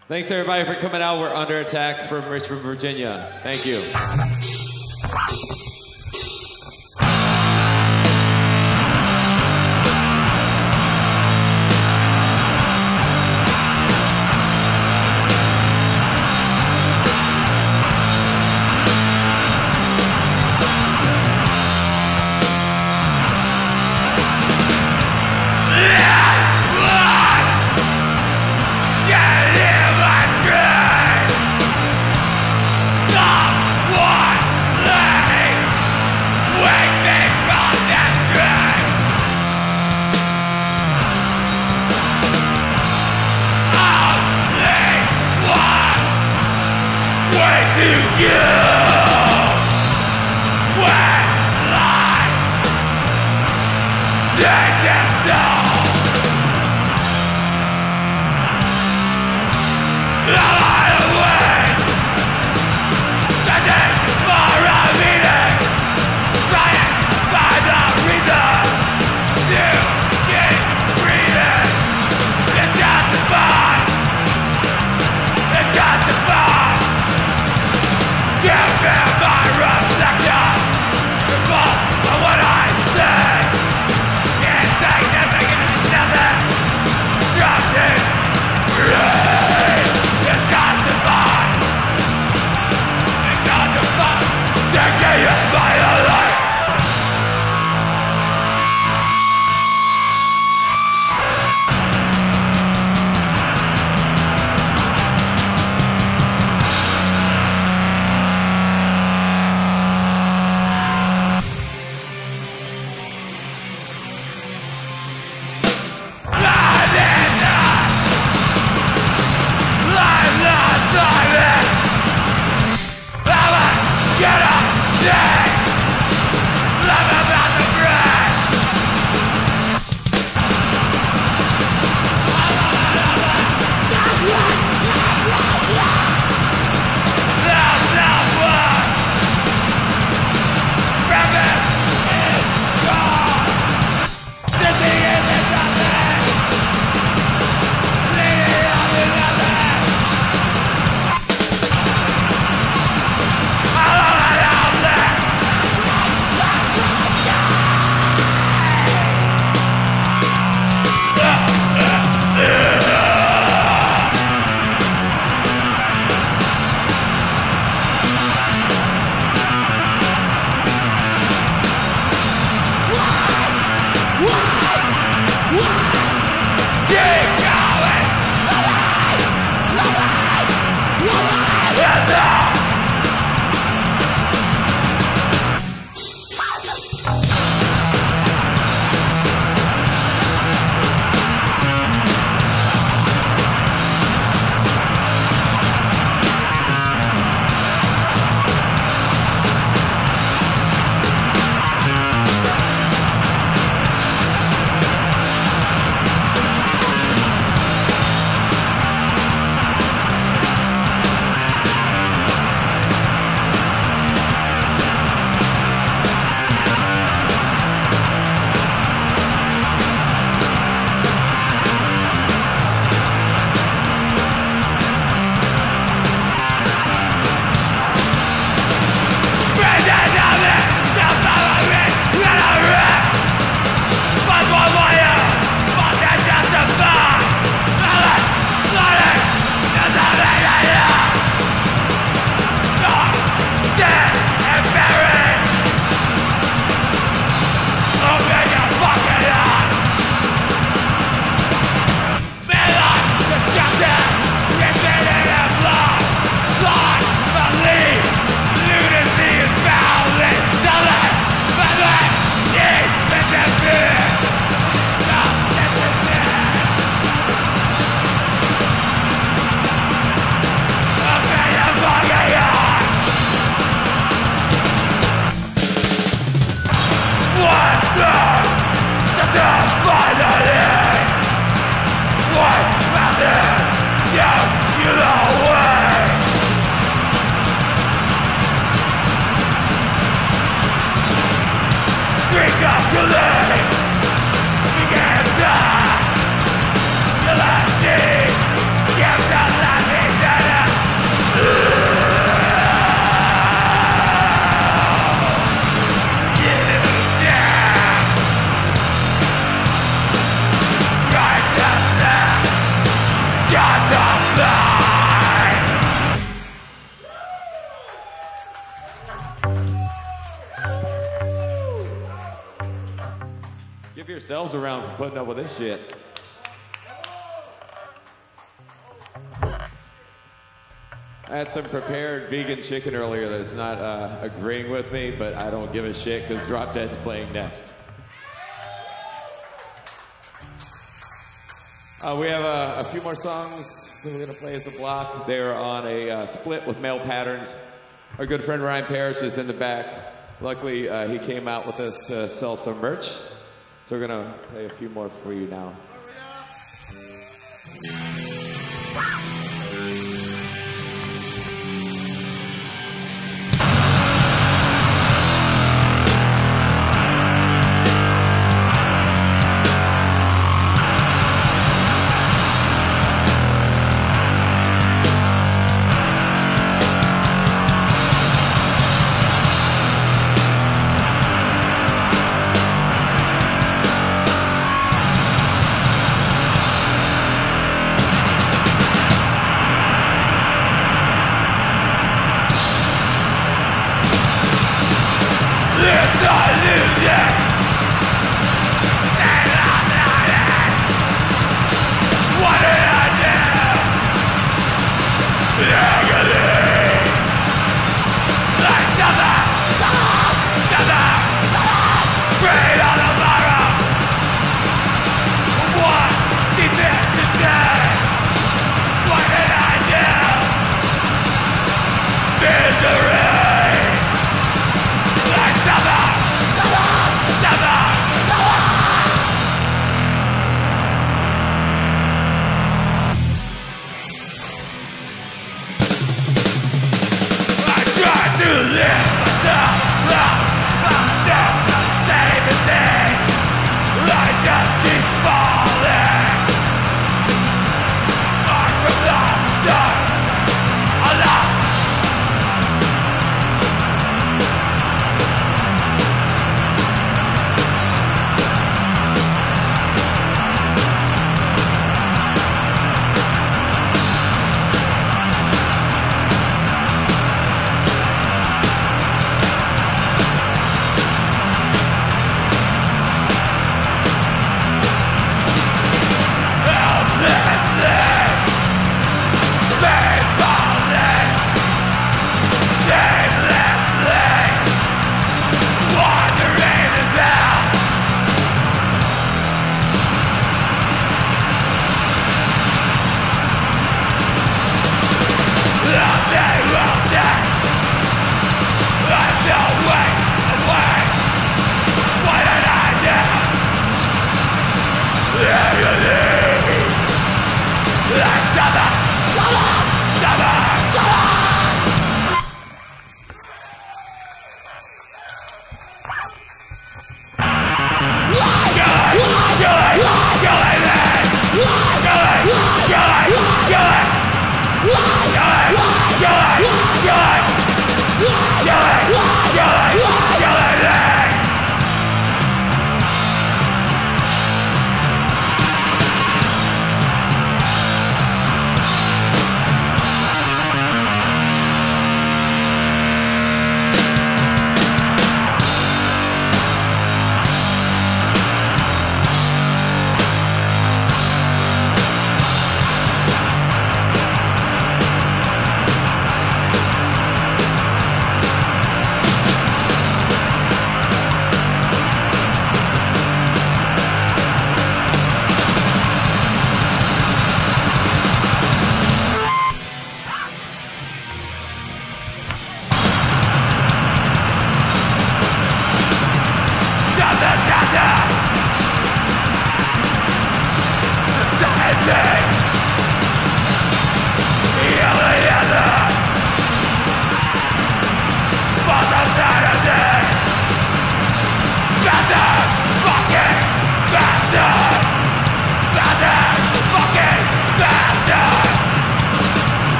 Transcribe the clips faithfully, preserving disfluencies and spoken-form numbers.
Thanks everybody for coming out. We're Under Attack from Richmond, Virginia. Thank you. It's yourselves around for putting up with this shit. I had some prepared vegan chicken earlier that's not uh, agreeing with me, but I don't give a shit because Drop Dead's playing next. Uh, we have uh, a few more songs that we're going to play as a block. They are on a uh, split with Male Patterns. Our good friend Ryan Parrish is in the back. Luckily, uh, he came out with us to sell some merch. So we're going to play a few more for you now.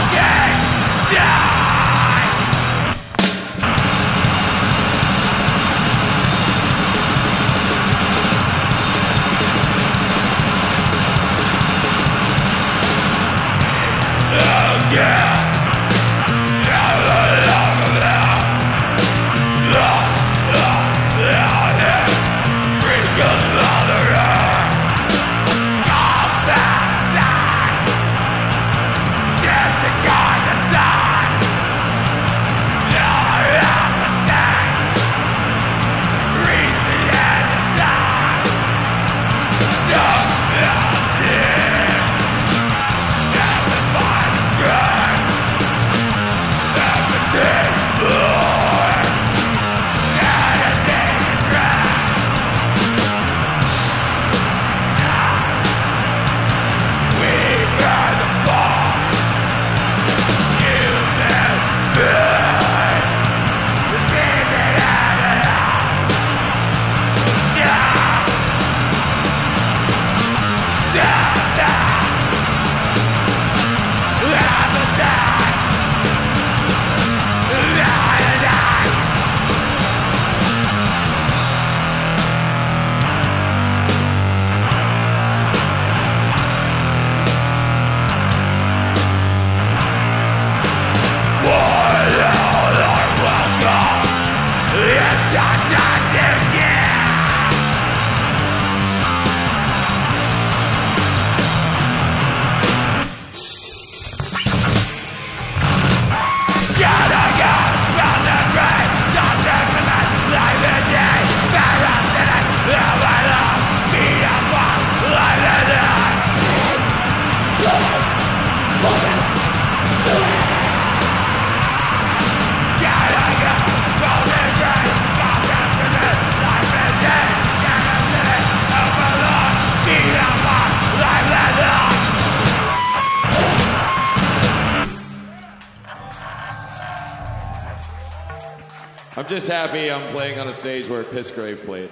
I'm just happy I'm playing on a stage where Pissgrave played.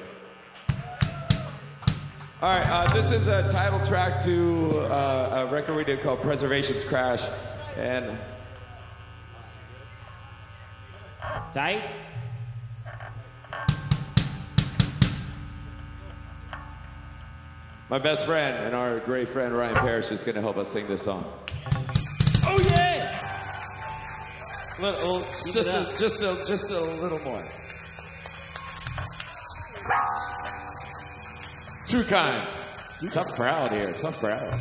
All right, uh, this is a title track to uh, a record we did called Preservation's Crash. And tight. My best friend and our great friend Ryan Parrish is going to help us sing this song. Oh yeah! Little, just a, just a, just a little more. Too kind. Tough crowd here. Tough crowd.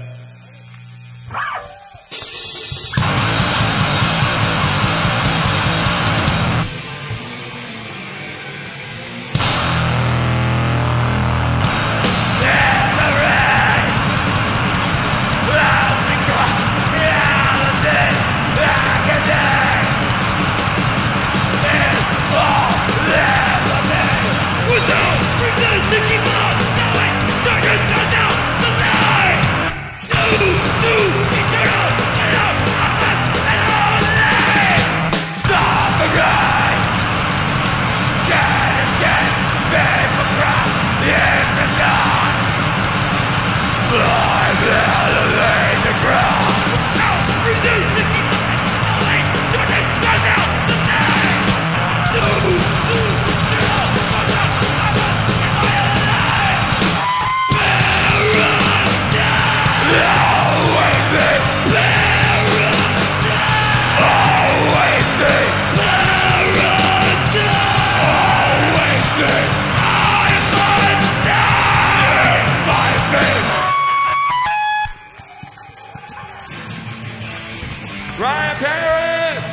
Ryan Parrish!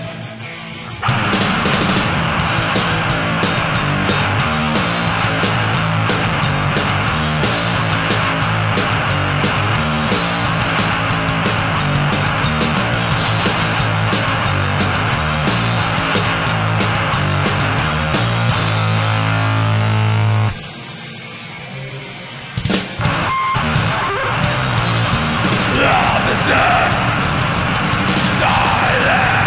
Love is dead. Silence.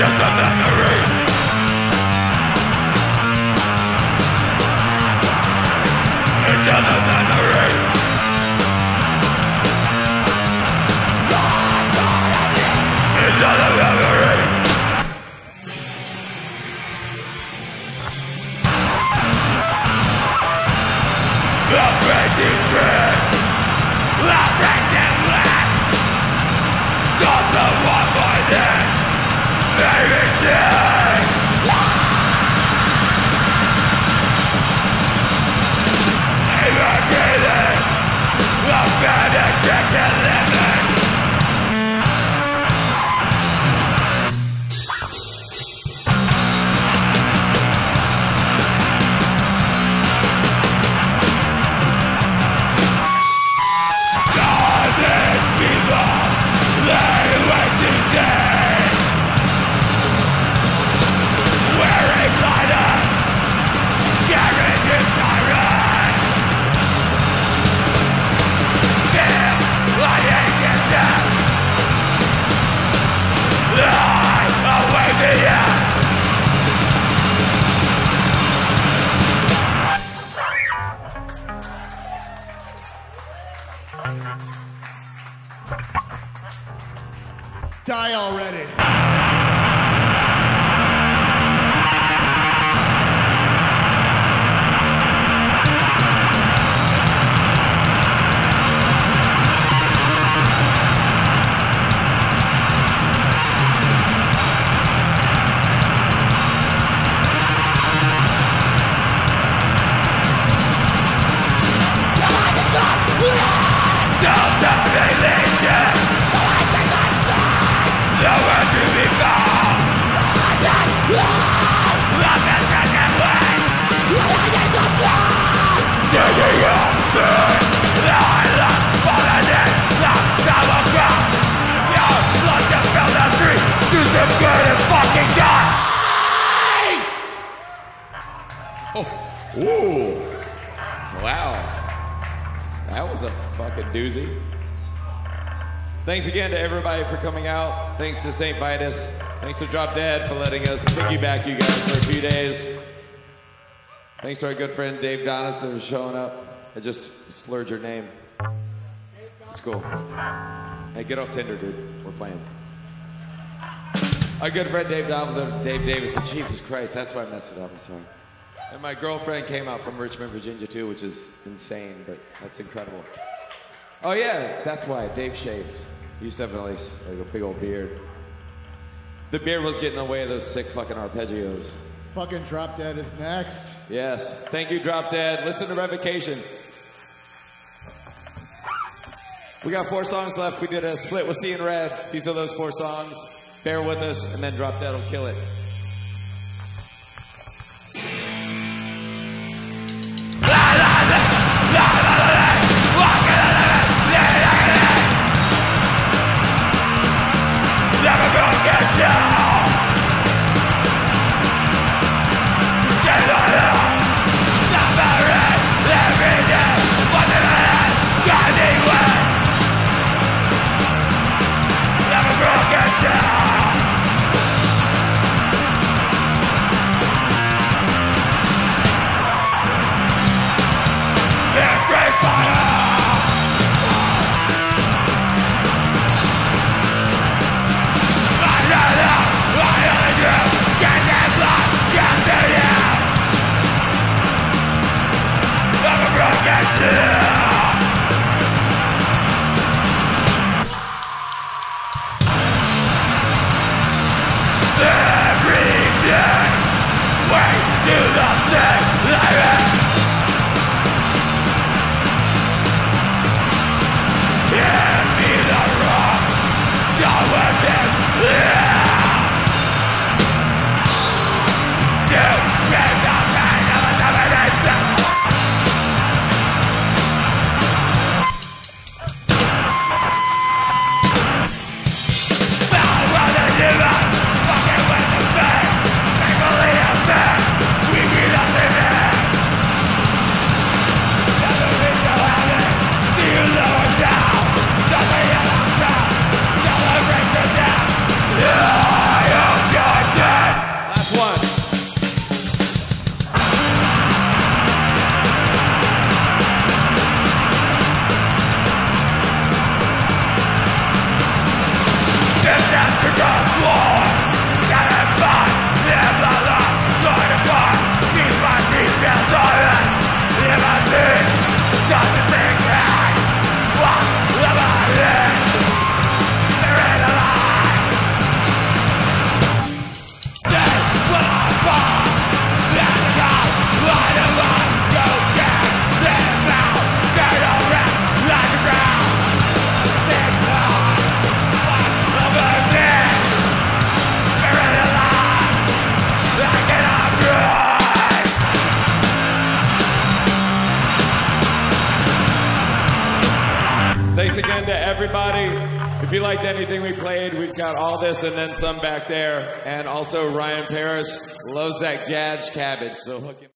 just a memory. It's just a memory. It's just a memory. The crazy bread, the crazy bread. Doesn't want my death, baby dead. Even breathing, the bad addicted living. God is people, they wait to day. Wearing blinders, carrying his siren. Still, I ain't get death. I await the end. Die already. Nowhere to be found. Nothing can get away. Digging up things. The island falling in. The double ground. Your blood just fell the street. Do some good and fucking die. Oh, ooh. Wow. That was a fucking doozy. Thanks again to everybody for coming out. Thanks to Saint Vitus. Thanks to Drop Dead for letting us piggyback you guys for a few days. Thanks to our good friend Dave Donison for showing up. I just slurred your name. It's cool. Hey, get off Tinder, dude. We're playing. Our good friend Dave Donison, Dave Davison. Jesus Christ, that's why I messed it up. I'm sorry. And my girlfriend came out from Richmond, Virginia, too, which is insane, but that's incredible. Oh yeah, that's why Dave shaved. He used to have like a big old beard. The beard was getting in the way of those sick fucking arpeggios. Fucking Drop Dead is next. Yes, thank you, Drop Dead. Listen to Revocation. We got four songs left. We did a split with Seeing Red. These are those four songs. Bear with us, and then Drop Dead will kill it. Never gonna get you. Get on up. Never end. Every day. What did I have? God anyway. Never gonna get you. Embrace fire. Every day, wait to the same living. Give me the rock, go with it, yeah. You give the pain of a domination. Now run and live on, fucking with the pain. Make believe I'm dead, we be nothing. again to everybody. If you liked anything we played, we've got all this and then some back there. And also Ryan Parrish loves that jazz cabbage, so hook him.